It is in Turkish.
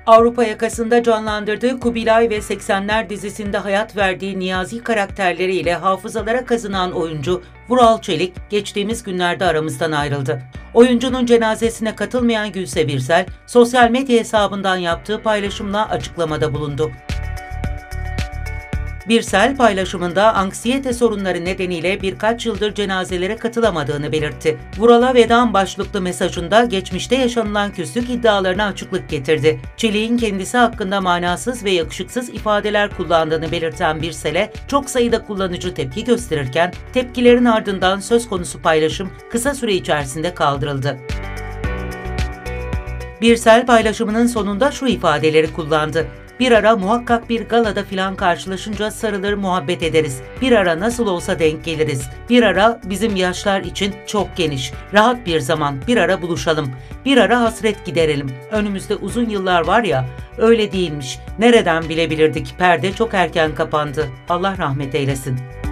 Avrupa Yakası'nda canlandırdığı Kubilay ve 80'ler dizisinde hayat verdiği Niyazi karakterleriyle hafızalara kazınan oyuncu Vural Çelik geçtiğimiz günlerde aramızdan ayrıldı. Oyuncunun cenazesine katılmayan Gülse Birsel, sosyal medya hesabından yaptığı paylaşımla açıklamada bulundu. Birsel paylaşımında anksiyete sorunları nedeniyle birkaç yıldır cenazelere katılamadığını belirtti. Vural'a veda başlıklı mesajında geçmişte yaşanılan küslük iddialarına açıklık getirdi. Çelik'in kendisi hakkında manasız ve yakışıksız ifadeler kullandığını belirten Birsel'e çok sayıda kullanıcı tepki gösterirken tepkilerin ardından söz konusu paylaşım kısa süre içerisinde kaldırıldı. Birsel paylaşımının sonunda şu ifadeleri kullandı. Bir ara muhakkak bir galada filan karşılaşınca sarılır muhabbet ederiz. Bir ara nasıl olsa denk geliriz. Bir ara bizim yaşlar için çok geniş, rahat bir zaman. Bir ara buluşalım. Bir ara hasret giderelim. Önümüzde uzun yıllar var ya, öyle değilmiş. Nereden bilebilirdik? Perde çok erken kapandı. Allah rahmet eylesin.